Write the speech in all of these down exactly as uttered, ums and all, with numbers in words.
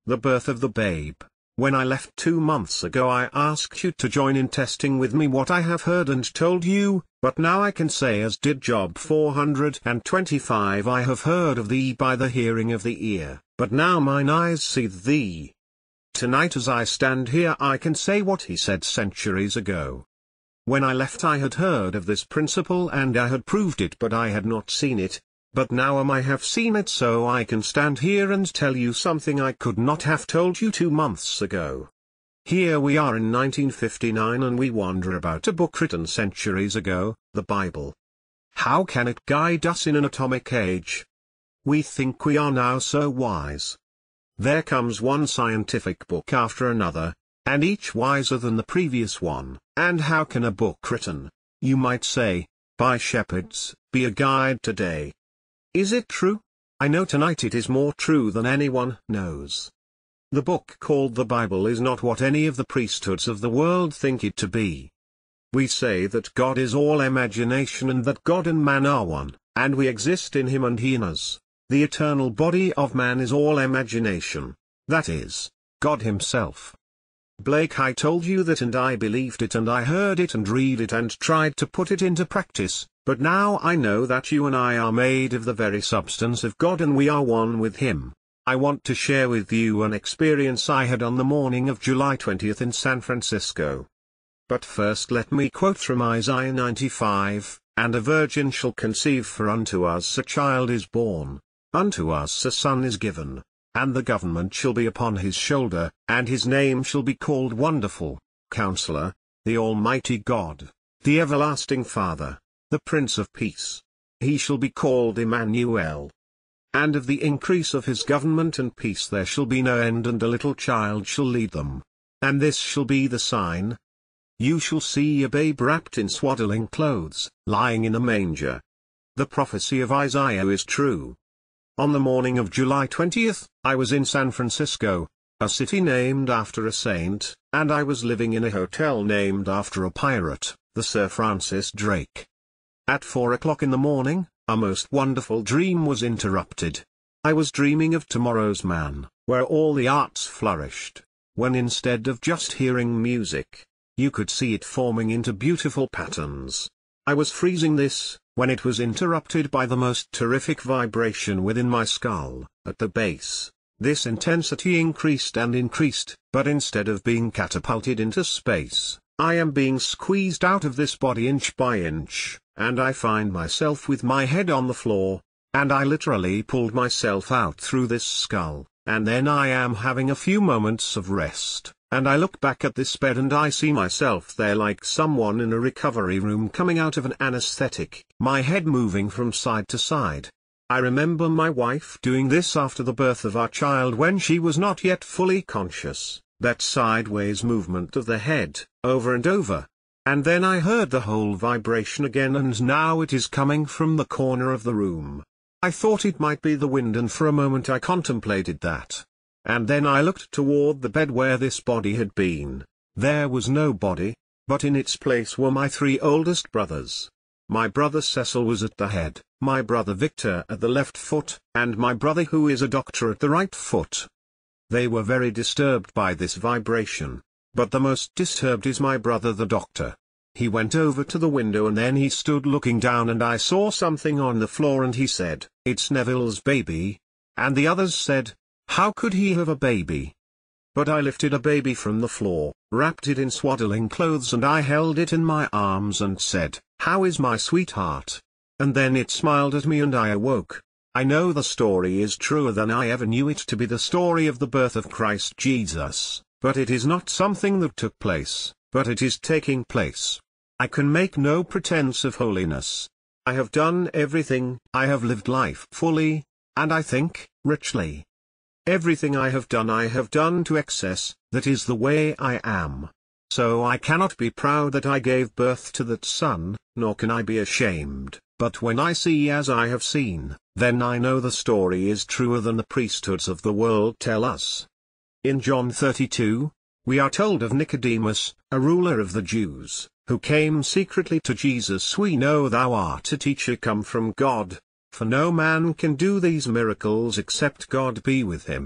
the birth of the babe. When I left two months ago I asked you to join in testing with me what I have heard and told you, but now I can say as did Job four hundred twenty-five, I have heard of thee by the hearing of the ear, but now mine eyes see thee. Tonight as I stand here I can say what he said centuries ago. When I left I had heard of this principle and I had proved it, but I had not seen it. But now am I have seen it, so I can stand here and tell you something I could not have told you two months ago. Here we are in nineteen fifty-nine and we wonder about a book written centuries ago, the Bible. How can it guide us in an atomic age? We think we are now so wise. There comes one scientific book after another, and each wiser than the previous one, and how can a book written, you might say, by shepherds, be a guide today? Is it true? I know tonight it is more true than anyone knows. The book called the Bible is not what any of the priesthoods of the world think it to be. We say that God is all imagination and that God and man are one, and we exist in him and he in us. The eternal body of man is all imagination, that is, God himself. Blake, I told you that and I believed it and I heard it and read it and tried to put it into practice. But now I know that you and I are made of the very substance of God and we are one with him. I want to share with you an experience I had on the morning of July twentieth in San Francisco. But first let me quote from Isaiah ninety-five, and a virgin shall conceive, for unto us a child is born, unto us a son is given, and the government shall be upon his shoulder, and his name shall be called Wonderful, Counselor, the Almighty God, the Everlasting Father, the Prince of Peace. He shall be called Emmanuel. And of the increase of his government and peace there shall be no end, and a little child shall lead them. And this shall be the sign. You shall see a babe wrapped in swaddling clothes, lying in a manger. The prophecy of Isaiah is true. On the morning of July twentieth, I was in San Francisco, a city named after a saint, and I was living in a hotel named after a pirate, the Sir Francis Drake. At four o'clock in the morning, a most wonderful dream was interrupted. I was dreaming of tomorrow's man, where all the arts flourished, when instead of just hearing music, you could see it forming into beautiful patterns. I was freezing this, when it was interrupted by the most terrific vibration within my skull, at the base. This intensity increased and increased, but instead of being catapulted into space, I am being squeezed out of this body inch by inch, and I find myself with my head on the floor, and I literally pulled myself out through this skull, and then I am having a few moments of rest, and I look back at this bed and I see myself there like someone in a recovery room coming out of an anesthetic, my head moving from side to side. I remember my wife doing this after the birth of our child when she was not yet fully conscious, that sideways movement of the head, over and over. And then I heard the whole vibration again, and now it is coming from the corner of the room. I thought it might be the wind, and for a moment I contemplated that. And then I looked toward the bed where this body had been. There was no body, but in its place were my three oldest brothers. My brother Cecil was at the head, my brother Victor at the left foot, and my brother who is a doctor at the right foot. They were very disturbed by this vibration, but the most disturbed is my brother the doctor. He went over to the window and then he stood looking down, and I saw something on the floor, and he said, "It's Neville's baby." And the others said, "How could he have a baby?" But I lifted a baby from the floor, wrapped it in swaddling clothes, and I held it in my arms and said, "How is my sweetheart?" And then it smiled at me and I awoke. I know the story is truer than I ever knew it to be, the story of the birth of Christ Jesus, but it is not something that took place, but it is taking place. I can make no pretense of holiness. I have done everything, I have lived life fully, and I think, richly. Everything I have done I have done to excess, that is the way I am. So I cannot be proud that I gave birth to that son, nor can I be ashamed, but when I see as I have seen, then I know the story is truer than the priesthoods of the world tell us. In John thirty-two, we are told of Nicodemus, a ruler of the Jews, who came secretly to Jesus. "We know thou art a teacher come from God, for no man can do these miracles except God be with him."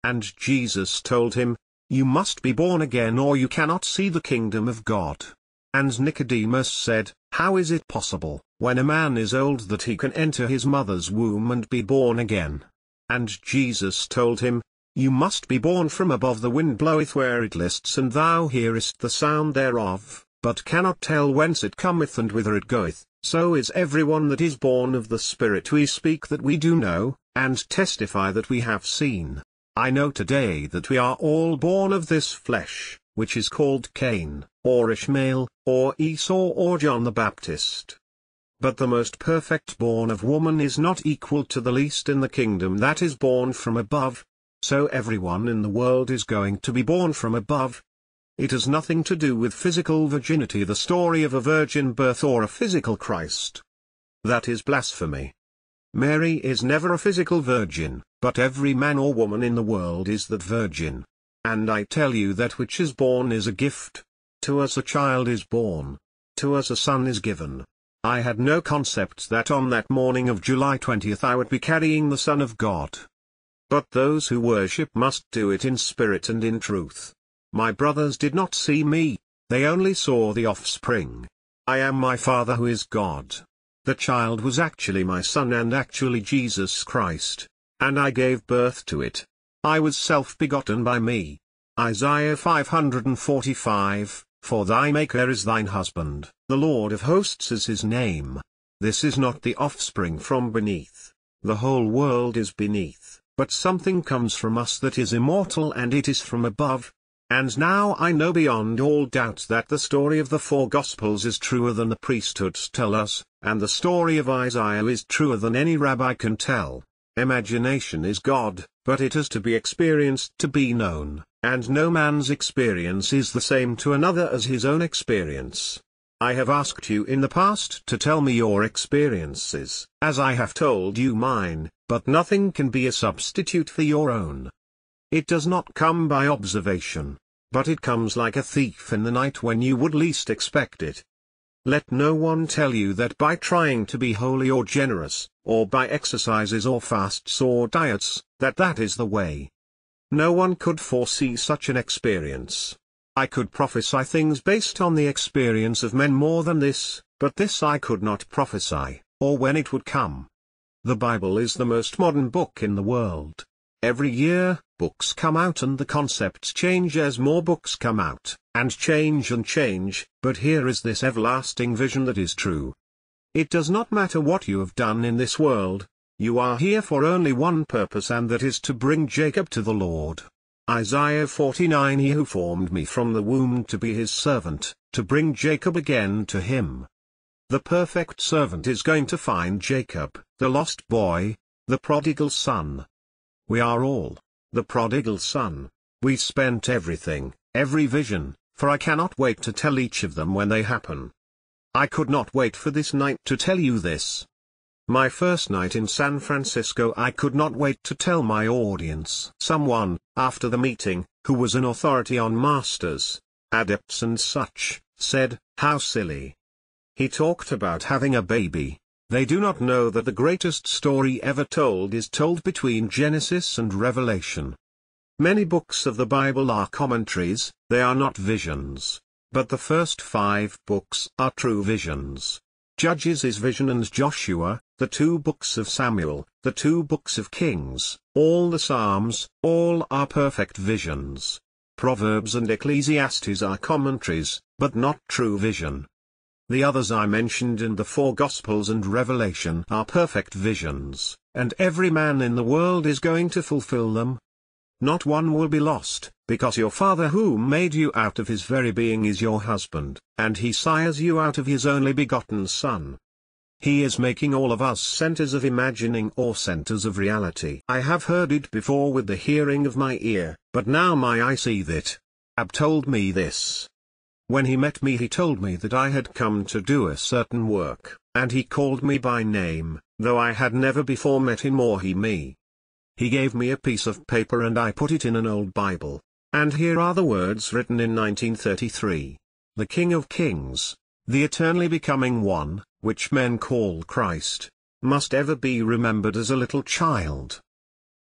And Jesus told him, "You must be born again or you cannot see the kingdom of God." And Nicodemus said, "How is it possible, when a man is old, that he can enter his mother's womb and be born again?" And Jesus told him, "You must be born from above. The wind bloweth where it lists, and thou hearest the sound thereof, but cannot tell whence it cometh and whither it goeth. So is every one that is born of the Spirit. We speak that we do know, and testify that we have seen. I know today that we are all born of this flesh, which is called Cain, or Ishmael, or Esau, or John the Baptist. But the most perfect born of woman is not equal to the least in the kingdom that is born from above. So everyone in the world is going to be born from above. It has nothing to do with physical virginity, the story of a virgin birth or a physical Christ. That is blasphemy. Mary is never a physical virgin, but every man or woman in the world is that virgin. And I tell you that which is born is a gift. To us a child is born. To us a son is given. I had no concept that on that morning of July twentieth I would be carrying the Son of God. But those who worship must do it in spirit and in truth. My brothers did not see me, they only saw the offspring. I am my Father who is God. The child was actually my son and actually Jesus Christ, and I gave birth to it. I was self-begotten by me. Isaiah five forty-five, For thy Maker is thine husband, the Lord of hosts is his name. This is not the offspring from beneath, the whole world is beneath, but something comes from us that is immortal, and it is from above. And now I know beyond all doubt that the story of the four Gospels is truer than the priesthoods tell us, and the story of Isaiah is truer than any rabbi can tell. Imagination is God, but it is to be experienced to be known, and no man's experience is the same to another as his own experience. I have asked you in the past to tell me your experiences, as I have told you mine, but nothing can be a substitute for your own. It does not come by observation, but it comes like a thief in the night when you would least expect it. Let no one tell you that by trying to be holy or generous, or by exercises or fasts or diets, that that is the way. No one could foresee such an experience. I could prophesy things based on the experience of men more than this, but this I could not prophesy, or when it would come. The Bible is the most modern book in the world. Every year, books come out and the concepts change as more books come out, and change and change, but here is this everlasting vision that is true. It does not matter what you have done in this world, you are here for only one purpose, and that is to bring Jacob to the Lord. Isaiah forty-nine He who formed me from the womb to be his servant, to bring Jacob again to him. The perfect servant is going to find Jacob, the lost boy, the prodigal son. We are all the prodigal son. We spent everything, every vision, for I cannot wait to tell each of them when they happen. I could not wait for this night to tell you this. My first night in San Francisco, I could not wait to tell my audience. Someone, after the meeting, who was an authority on masters, adepts and such, said, "How silly. He talked about having a baby. They do not know that the greatest story ever told is told between Genesis and Revelation. Many books of the Bible are commentaries, they are not visions. But the first five books are true visions. Judges is vision, and Joshua, the two books of Samuel, the two books of Kings, all the Psalms, all are perfect visions. Proverbs and Ecclesiastes are commentaries, but not true vision. The others I mentioned in the four Gospels and Revelation are perfect visions, and every man in the world is going to fulfill them. Not one will be lost, because your Father who made you out of his very being is your husband, and he sires you out of his only begotten Son. He is making all of us centers of imagining or centers of reality. I have heard it before with the hearing of my ear, but now my eye seeth it. Ab told me this. When he met me he told me that I had come to do a certain work, and he called me by name, though I had never before met him or he me. He gave me a piece of paper and I put it in an old Bible, and here are the words written in nineteen thirty-three. The King of Kings, the eternally becoming one, which men call Christ, must ever be remembered as a little child.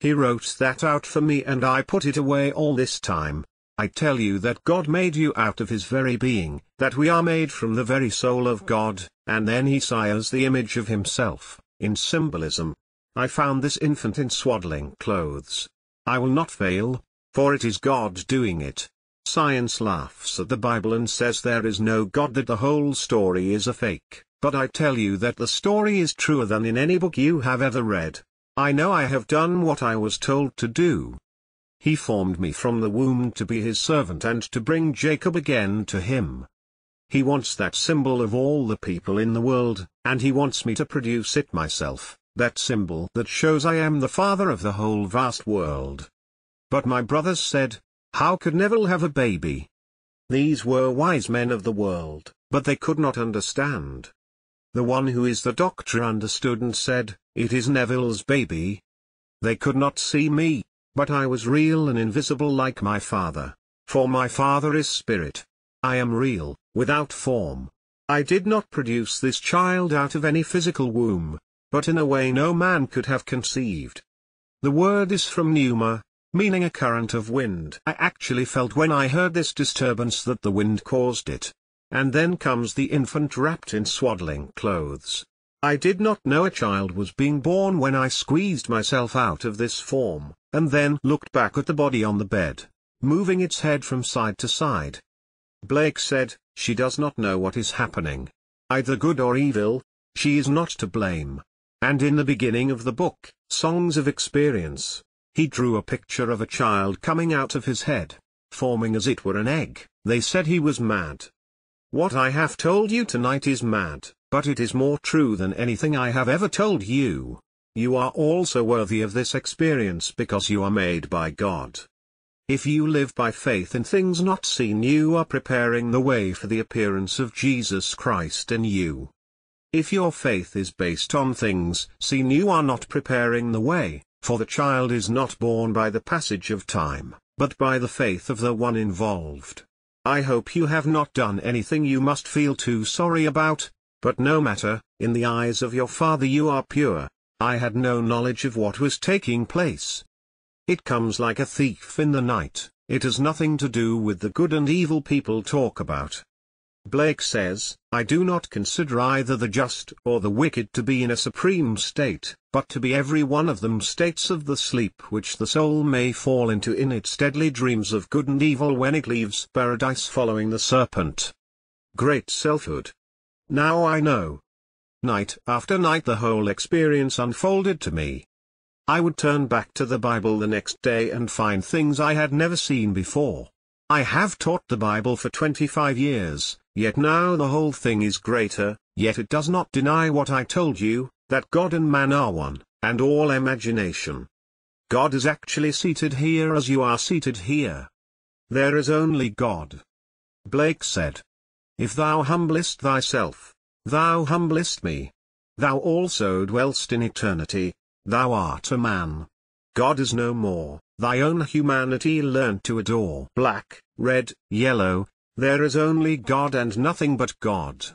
He wrote that out for me and I put it away all this time. I tell you that God made you out of his very being, that we are made from the very soul of God, and then he sires the image of himself, in symbolism. I found this infant in swaddling clothes. I will not fail, for it is God doing it. Science laughs at the Bible and says there is no God, that the whole story is a fake, but I tell you that the story is truer than in any book you have ever read. I know I have done what I was told to do. He formed me from the womb to be his servant and to bring Jacob again to him. He wants that symbol of all the people in the world, and he wants me to produce it myself, that symbol that shows I am the father of the whole vast world. But my brothers said, how could Neville have a baby? These were wise men of the world, but they could not understand. The one who is the doctor understood and said, it is Neville's baby. They could not see me, but I was real and invisible like my Father, for my Father is spirit. I am real, without form. I did not produce this child out of any physical womb, but in a way no man could have conceived. The word is from pneuma, meaning a current of wind. I actually felt when I heard this disturbance that the wind caused it. And then comes the infant wrapped in swaddling clothes. I did not know a child was being born when I squeezed myself out of this form, and then looked back at the body on the bed, moving its head from side to side. Blake said, she does not know what is happening. Either good or evil, she is not to blame. And in the beginning of the book, Songs of Experience, he drew a picture of a child coming out of his head, forming as it were an egg. They said he was mad. What I have told you tonight is mad, but it is more true than anything I have ever told you. You are also worthy of this experience because you are made by God. If you live by faith in things not seen, you are preparing the way for the appearance of Jesus Christ in you. If your faith is based on things seen, you are not preparing the way, for the child is not born by the passage of time, but by the faith of the one involved. I hope you have not done anything you must feel too sorry about, but no matter, in the eyes of your Father you are pure. I had no knowledge of what was taking place. It comes like a thief in the night, it has nothing to do with the good and evil people talk about. Blake says, I do not consider either the just or the wicked to be in a supreme state, but to be every one of them states of the sleep which the soul may fall into in its deadly dreams of good and evil when it leaves paradise following the serpent. Great selfhood. Now I know. Night after night the whole experience unfolded to me. I would turn back to the Bible the next day and find things I had never seen before. I have taught the Bible for twenty-five years, yet now the whole thing is greater, yet it does not deny what I told you, that God and man are one, and all imagination. God is actually seated here as you are seated here. There is only God. Blake said, if thou humblest thyself, thou humblest me. Thou also dwellst in eternity, thou art a man. God is no more, thy own humanity learnt to adore. Black, red, yellow, there is only God and nothing but God.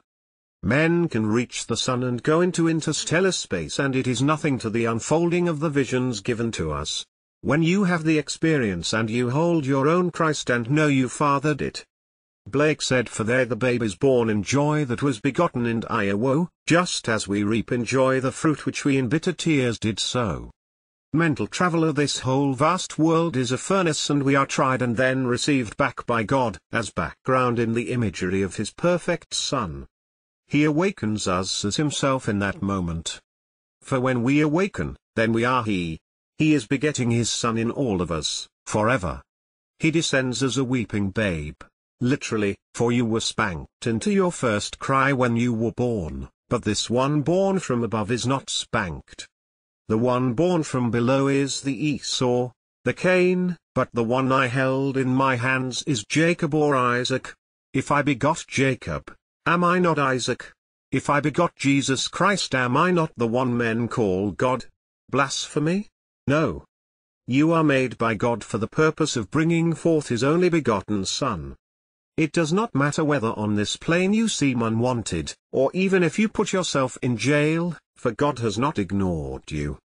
Men can reach the sun and go into interstellar space and it is nothing to the unfolding of the visions given to us. When you have the experience and you hold your own Christ and know you fathered it. Blake said, for there the babe is born in joy that was begotten in dire woe, just as we reap in joy the fruit which we in bitter tears did sow. Mental traveler, this whole vast world is a furnace and we are tried and then received back by God, as background in the imagery of his perfect Son. He awakens us as himself in that moment. For when we awaken, then we are he. He is begetting his Son in all of us, forever. He descends as a weeping babe. Literally, for you were spanked into your first cry when you were born, but this one born from above is not spanked. The one born from below is the Esau, the Cain, but the one I held in my hands is Jacob or Isaac. If I begot Jacob, am I not Isaac? If I begot Jesus Christ, am I not the one men call God? Blasphemy? No. You are made by God for the purpose of bringing forth his only begotten Son. It does not matter whether on this plane you seem unwanted, or even if you put yourself in jail, for God has not ignored you.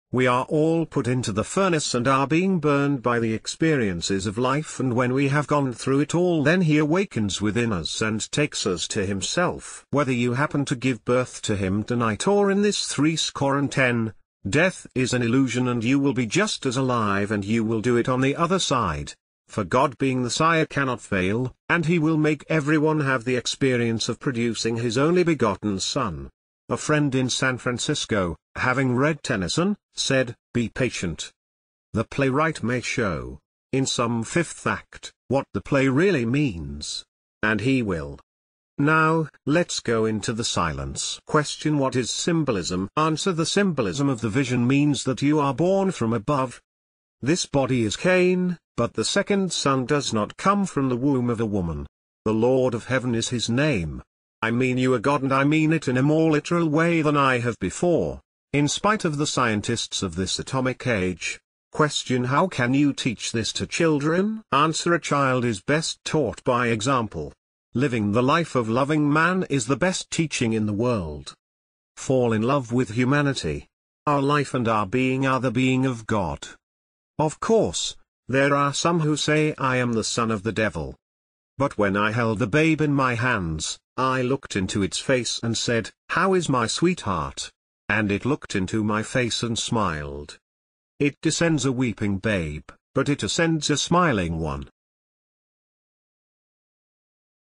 We are all put into the furnace and are being burned by the experiences of life, and when we have gone through it all, then he awakens within us and takes us to himself. Whether you happen to give birth to him tonight or in this threescore and ten, death is an illusion and you will be just as alive, and you will do it on the other side. For God being the sire cannot fail, and he will make everyone have the experience of producing his only begotten Son. A friend in San Francisco, having read Tennyson, said, "Be patient. The playwright may show, in some fifth act, what the play really means. And he will." Now, let's go into the silence. Question: what is symbolism? Answer: the symbolism of the vision means that you are born from above. This body is Cain, but the second son does not come from the womb of a woman. The Lord of Heaven is his name. I mean you are God, and I mean it in a more literal way than I have before, in spite of the scientists of this atomic age. Question: how can you teach this to children? Answer: a child is best taught by example. Living the life of loving man is the best teaching in the world. Fall in love with humanity. Our life and our being are the being of God. Of course, there are some who say I am the son of the devil. But when I held the babe in my hands, I looked into its face and said, "How is my sweetheart?" And it looked into my face and smiled. It descends a weeping babe, but it ascends a smiling one.